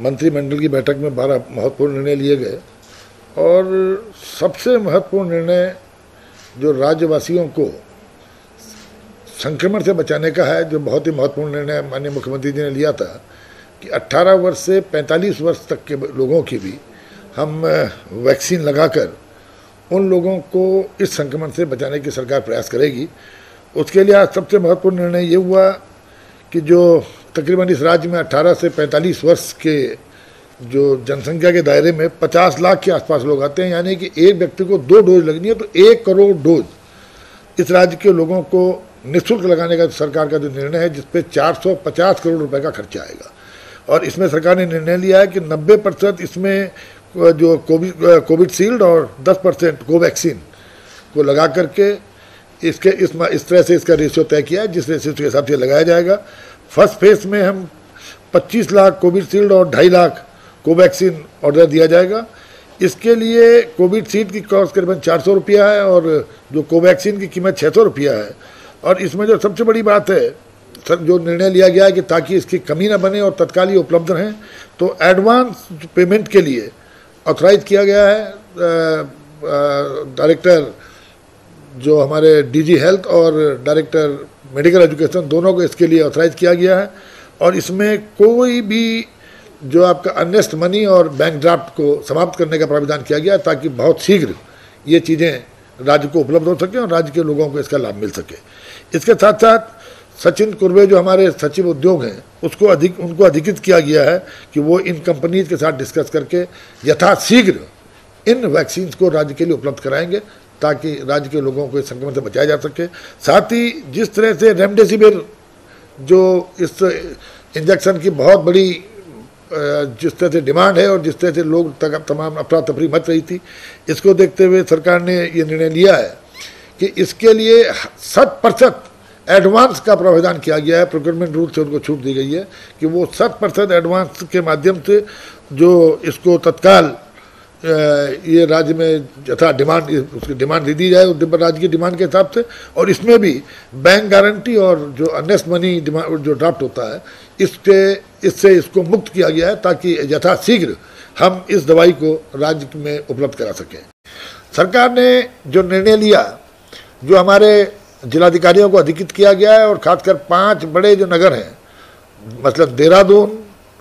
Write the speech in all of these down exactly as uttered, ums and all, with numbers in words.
मंत्रिमंडल की बैठक में बारह महत्वपूर्ण निर्णय लिए गए और सबसे महत्वपूर्ण निर्णय जो राज्यवासियों को संक्रमण से बचाने का है, जो बहुत ही महत्वपूर्ण निर्णय माननीय मुख्यमंत्री जी ने लिया था कि अठारह वर्ष से पैंतालीस वर्ष तक के लोगों की भी हम वैक्सीन लगाकर उन लोगों को इस संक्रमण से बचाने की सरकार प्रयास करेगी। उसके लिए आज सबसे महत्वपूर्ण निर्णय ये हुआ कि जो तकरीबन इस राज्य में अठारह से पैंतालीस वर्ष के जो जनसंख्या के दायरे में पचास लाख के आसपास लोग आते हैं, यानी कि एक व्यक्ति को दो डोज लगनी है तो एक करोड़ डोज इस राज्य के लोगों को निःशुल्क लगाने का सरकार का जो निर्णय है, जिसपे चार सौ पचास करोड़ रुपए का खर्चा आएगा। और इसमें सरकार ने निर्णय लिया है कि नब्बे परसेंट इसमें जो कोविड कोविशील्ड और दस परसेंट कोवैक्सीन को लगा करके इसके इस इस तरह से इसका रेशियो तय किया है, जिस रेशियो के हिसाब से लगाया जाएगा। फर्स्ट फेज में हम पच्चीस लाख कोविशील्ड और ढाई लाख कोवैक्सीन ऑर्डर दिया जाएगा। इसके लिए कोविशील्ड की कॉस्ट करीबन चार सौ रुपया है और जो कोवैक्सीन की कीमत छः सौ रुपया है। और इसमें जो सबसे बड़ी बात है, सर, जो निर्णय लिया गया है कि ताकि इसकी कमी ना बने और तत्काल ही उपलब्ध रहें, तो एडवांस पेमेंट के लिए ऑथराइज किया गया है डायरेक्टर जो हमारे डीजी हेल्थ और डायरेक्टर मेडिकल एजुकेशन दोनों को इसके लिए ऑथराइज किया गया है। और इसमें कोई भी जो आपका अननेस्ट मनी और बैंक ड्राफ्ट को समाप्त करने का प्रावधान किया गया है, ताकि बहुत शीघ्र ये चीज़ें राज्य को उपलब्ध हो सके और राज्य के लोगों को इसका लाभ मिल सके। इसके साथ साथ सचिन कुर्वे जो हमारे सचिव उद्योग हैं, उसको अधिक उनको अधिकृत किया गया है कि वो इन कंपनीज के साथ डिस्कस करके यथाशीघ्र इन वैक्सीन को राज्य के लिए उपलब्ध कराएंगे, ताकि राज्य के लोगों को इस संक्रमण से बचाया जा सके। साथ ही जिस तरह से रेमडेसिविर जो इस इंजेक्शन की बहुत बड़ी जिस तरह से डिमांड है और जिस तरह से लोग तमाम अफरा तफरी मच रही थी, इसको देखते हुए सरकार ने ये निर्णय लिया है कि इसके लिए शत प्रतिशत एडवांस का प्रावधान किया गया है। प्रोक्योरमेंट रूल से उनको छूट दी गई है कि वो शत प्रतिशत एडवांस के माध्यम से जो इसको तत्काल ये राज्य में यथा डिमांड उसकी डिमांड दे दी जाए उस राज्य की डिमांड के हिसाब से। और इसमें भी बैंक गारंटी और जो अननेस्ट मनी डिमांड जो ड्राफ्ट होता है, इसके इससे इसको मुक्त किया गया है, ताकि यथाशीघ्र हम इस दवाई को राज्य में उपलब्ध करा सकें। सरकार ने जो निर्णय लिया, जो हमारे जिलाधिकारियों को अधिकृत किया गया है और खासकर पांच बड़े जो नगर हैं, मतलब देहरादून,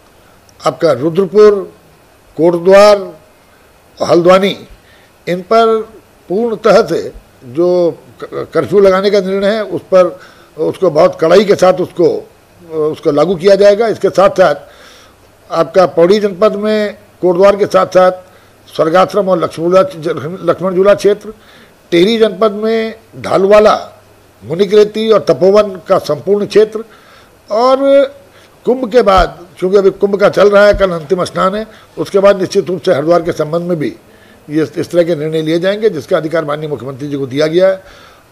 आपका रुद्रपुर, कोटद्वार, हल्द्वानी, इन पर पूर्णतः से जो कर्फ्यू लगाने का निर्णय है उस पर उसको बहुत कड़ाई के साथ उसको उसको लागू किया जाएगा। इसके साथ साथ आपका पौड़ी जनपद में कोटद्वार के साथ साथ स्वर्गाश्रम और लक्ष्मणझूला लक्ष्मणझूला क्षेत्र, टिहरी जनपद में ढालवाला, मुनिकरेती और तपोवन का संपूर्ण क्षेत्र, और कुंभ के बाद, क्योंकि अभी कुंभ का चल रहा है, कल अंतिम स्नान है, उसके बाद निश्चित रूप से हरिद्वार के संबंध में भी ये इस तरह के निर्णय लिए जाएंगे, जिसका अधिकार माननीय मुख्यमंत्री जी को दिया गया है।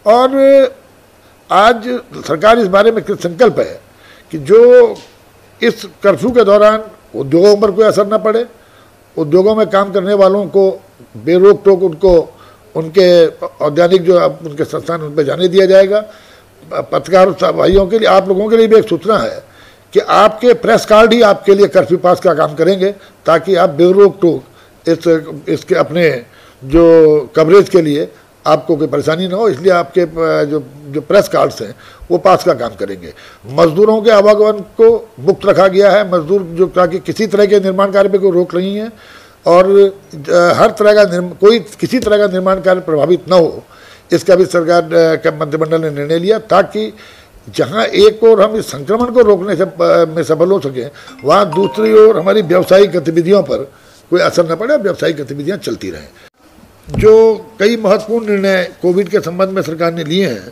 और आज सरकार इस बारे में संकल्प है कि जो इस कर्फ्यू के दौरान उद्योगों पर कोई असर न पड़े, उद्योगों में काम करने वालों को बेरोक टोक उनको उनके औद्योगिक जो उनके संस्थान उन पर जाने दिया जाएगा। पत्रकार भाइयों के लिए, आप लोगों के लिए भी एक सूचना है कि आपके प्रेस कार्ड ही आपके लिए कर्फ्यू पास का काम करेंगे, ताकि आप बेरोक टोक इस इसके अपने जो कवरेज के लिए आपको कोई परेशानी ना हो, इसलिए आपके जो जो प्रेस कार्ड्स हैं वो पास का काम करेंगे। मजदूरों के आवागमन को मुक्त रखा गया है, मजदूर जो ताकि किसी तरह के निर्माण कार्य पे कोई रोक नहीं है और हर तरह का कोई किसी तरह का निर्माण कार्य प्रभावित न हो, इसका भी सरकार का मंत्रिमंडल ने निर्णय लिया, ताकि जहां एक ओर हम इस संक्रमण को रोकने से में सफल हो सके, वहां दूसरी ओर हमारी व्यावसायिक गतिविधियों पर कोई असर न पड़े, व्यावसायिक गतिविधियां चलती रहें। जो कई महत्वपूर्ण निर्णय कोविड के संबंध में सरकार ने लिए हैं,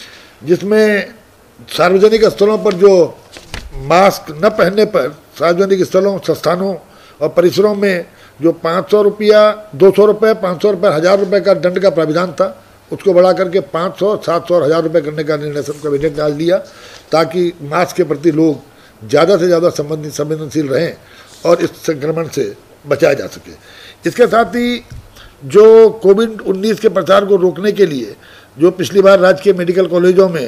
जिसमें सार्वजनिक स्थलों पर जो मास्क न पहनने पर सार्वजनिक स्थलों, संस्थानों और परिसरों में जो पाँच सौ रुपया, दो सौ रुपये, पाँच सौ रुपये, हज़ार रुपये का दंड का प्राविधान था, उसको बढ़ा करके पाँच सौ, सात सौ और हज़ार रुपये करने का निर्णय सब कैबिनेट ने आज लिया, ताकि मास्क के प्रति लोग ज़्यादा से ज़्यादा संबंधित संवेदनशील रहें और इस संक्रमण से बचाया जा सके। इसके साथ ही जो कोविड उन्नीस के प्रसार को रोकने के लिए जो पिछली बार राज्य के मेडिकल कॉलेजों में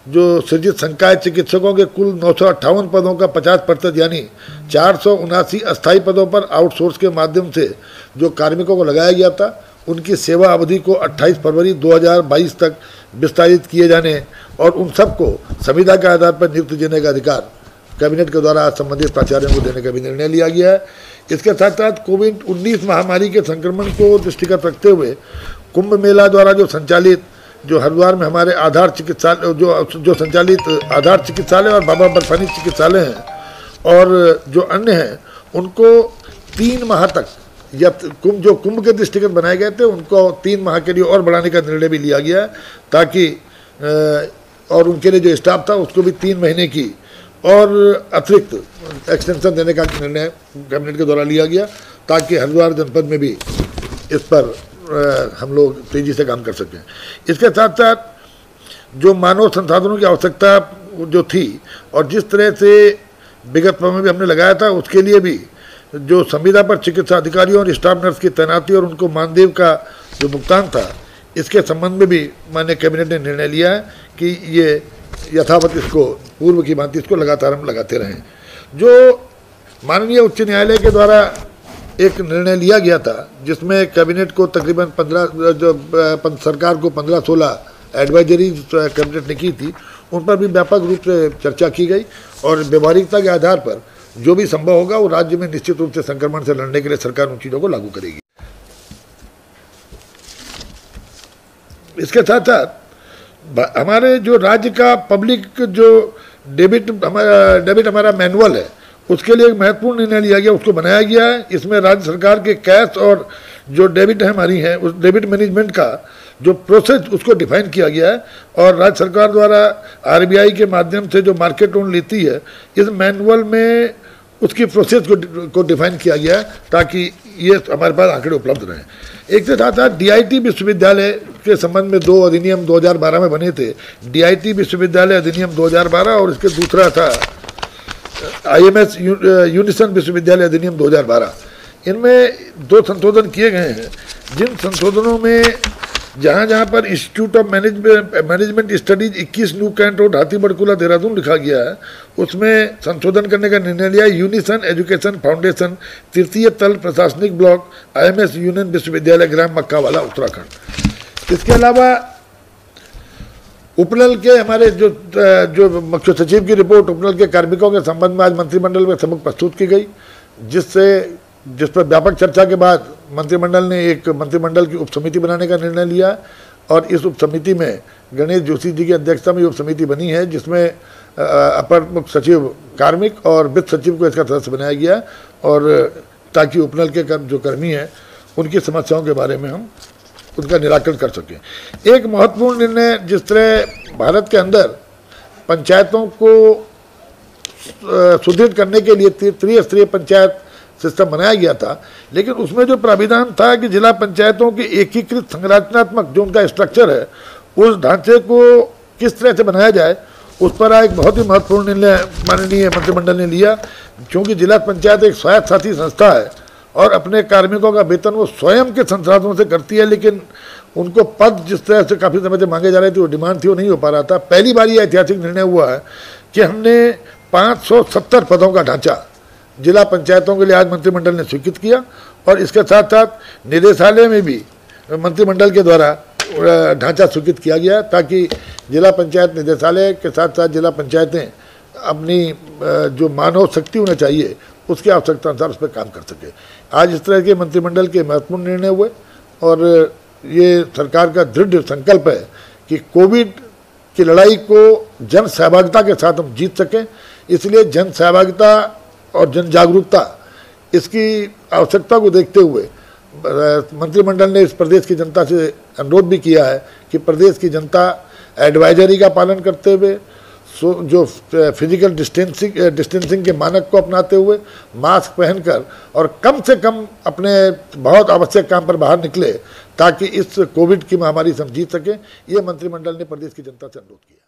जो सृजित संकाय चिकित्सकों के कुल नौ सौ अट्ठावन पदों का पचास प्रतिशत यानी चार सौ उनासी अस्थायी पदों पर आउटसोर्स के माध्यम से जो कार्मिकों को लगाया गया था उनकी सेवा अवधि को अट्ठाईस फरवरी दो हज़ार बाईस तक विस्तारित किए जाने और उन सबको संविदा के आधार पर नियुक्ति देने का अधिकार कैबिनेट के द्वारा संबंधित प्राचार्यों को देने का भी निर्णय लिया गया है। इसके साथ साथ कोविड उन्नीस महामारी के संक्रमण को दृष्टिगत रखते हुए कुंभ मेला द्वारा जो संचालित जो हरिद्वार में हमारे आधार चिकित्सालय जो जो संचालित आधार चिकित्सालय और बाबा बर्फानी चिकित्सालय हैं और जो अन्य हैं उनको तीन माह तक या कुंभ जो कुंभ के दृष्टिगत बनाए गए थे उनको तीन माह के लिए और बढ़ाने का निर्णय भी लिया गया है ताकि और उनके लिए जो स्टाफ था उसको भी तीन महीने की और अतिरिक्त एक्सटेंशन देने का निर्णय कैबिनेट के द्वारा लिया गया ताकि हरिद्वार जनपद में भी इस पर हम लोग तेज़ी से काम कर सकें। इसके साथ साथ जो मानव संसाधनों की आवश्यकता जो थी और जिस तरह से विगत में भी हमने लगाया था उसके लिए भी जो संविदा पर चिकित्सा अधिकारियों और स्टाफ नर्स की तैनाती और उनको मानदेय का जो भुगतान था इसके संबंध में भी माननीय कैबिनेट ने निर्णय लिया है कि ये यथावत इसको पूर्व की भांति इसको लगातार हम लगाते रहें। जो माननीय उच्च न्यायालय के द्वारा एक निर्णय लिया गया था जिसमें कैबिनेट को तकरीबन पंद्रह जो सरकार को पंद्रह सोलह एडवाइजरी कैबिनेट ने की थी उन पर भी व्यापक रूप से चर्चा की गई और व्यवहारिकता के आधार पर जो भी संभव होगा वो राज्य में निश्चित रूप से संक्रमण से लड़ने के लिए सरकार उन चीज़ों को लागू करेगी। इसके साथ साथ हमारे जो राज्य का पब्लिक जो डेबिट हमारा डेबिट हमारा मैनुअल है उसके लिए एक महत्वपूर्ण निर्णय लिया गया उसको बनाया गया है। इसमें राज्य सरकार के कैश और जो डेबिट है हमारी है उस डेबिट मैनेजमेंट का जो प्रोसेस उसको डिफाइन किया गया है और राज्य सरकार द्वारा आरबीआई के माध्यम से जो मार्केट लोन लेती है इस मैनुअल में उसकी प्रोसेस को को डिफाइन किया गया है ताकि ये हमारे पास आंकड़े उपलब्ध रहें। एक के साथ साथ डीआईटी विश्वविद्यालय के संबंध में दो अधिनियम दो हज़ार बारह में बने थे, डीआईटी विश्वविद्यालय अधिनियम दो हज़ार बारह और इसके दूसरा था आईएमएस यूनिसन विश्वविद्यालय अधिनियम दो हज़ार बारह। इनमें दो संशोधन किए गए हैं जिन संशोधनों में जहाँ जहाँ पर institute of management management studies इक्कीस new cantt road Hathibarkala Dehradun लिखा गया है उसमें संशोधन करने का निर्णय लिया। यूनिसन एजुकेशन फाउंडेशन तृतीय तल प्रशासनिक ब्लॉक आईएमएस यूनियन विश्वविद्यालय ग्राम मक्कावाला उत्तराखंड। इसके अलावा उपनल के हमारे जो जो मुख्य सचिव की रिपोर्ट उपनल के कार्मिकों के संबंध में आज मंत्रिमंडल में सबक प्रस्तुत की गई जिससे जिस पर व्यापक चर्चा के बाद मंत्रिमंडल ने एक मंत्रिमंडल की उपसमिति बनाने का निर्णय लिया और इस उपसमिति में गणेश जोशी जी की अध्यक्षता में उपसमिति बनी है जिसमें अपर मुख्य सचिव कार्मिक और वित्त सचिव को इसका सदस्य बनाया गया और ताकि उपनल के जो कर्मी हैं उनकी समस्याओं के बारे में हम उनका निराकरण कर सकें। एक महत्वपूर्ण निर्णय जिस तरह भारत के अंदर पंचायतों को सुदृढ़ करने के लिए त्रिस्तरीय पंचायत सिस्टम बनाया गया था लेकिन उसमें जो प्राविधान था कि जिला पंचायतों के एकीकृत संरचनात्मक जो उनका स्ट्रक्चर है उस ढांचे को किस तरह से बनाया जाए उस पर एक बहुत ही महत्वपूर्ण निर्णय माननीय मंत्रिमंडल ने लिया क्योंकि जिला पंचायत एक स्वायत्त शासी संस्था है और अपने कार्मिकों का वेतन वो स्वयं के संसाधनों से करती है लेकिन उनको पद जिस तरह से काफ़ी समय से मांगे जा रहे थे वो डिमांड थी वो नहीं हो पा रहा था। पहली बार ये ऐतिहासिक निर्णय हुआ है कि हमने पाँच सौ सत्तर पदों का ढांचा जिला पंचायतों के लिए आज मंत्रिमंडल ने स्वीकृत किया और इसके साथ साथ निदेशालय में भी मंत्रिमंडल के द्वारा ढांचा स्वीकृत किया गया ताकि जिला पंचायत निदेशालय के साथ साथ जिला पंचायतें अपनी जो मानव शक्ति होना चाहिए उसकी आवश्यकता अनुसार उस पर काम कर सके। आज इस तरह के मंत्रिमंडल के महत्वपूर्ण निर्णय हुए और ये सरकार का दृढ़ संकल्प है कि कोविड की लड़ाई को जन सहभागिता के साथ हम जीत सकें। इसलिए जन सहभागिता और जन जागरूकता इसकी आवश्यकता को देखते हुए मंत्रिमंडल ने इस प्रदेश की जनता से अनुरोध भी किया है कि प्रदेश की जनता एडवाइजरी का पालन करते हुए जो फिजिकल डिस्टेंसिंग डिस्टेंसिंग के मानक को अपनाते हुए मास्क पहनकर और कम से कम अपने बहुत आवश्यक काम पर बाहर निकले ताकि इस कोविड की महामारी से हम जीत सकें। ये मंत्रिमंडल ने प्रदेश की जनता से अनुरोध किया।